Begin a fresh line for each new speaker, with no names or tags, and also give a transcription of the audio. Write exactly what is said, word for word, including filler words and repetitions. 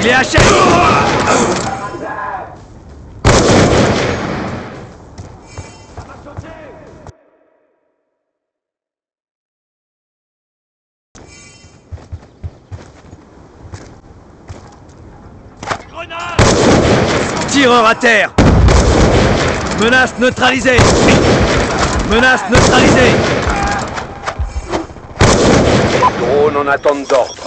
Il est haché. Tireur à terre. Menace neutralisée. Menace neutralisée.
Drone en attente d'ordre.